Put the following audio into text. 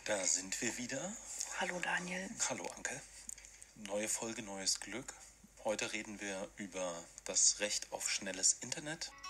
Da sind wir wieder. Hallo Daniel. Hallo Anke. Neue Folge, neues Glück. Heute reden wir über das Recht auf schnelles Internet.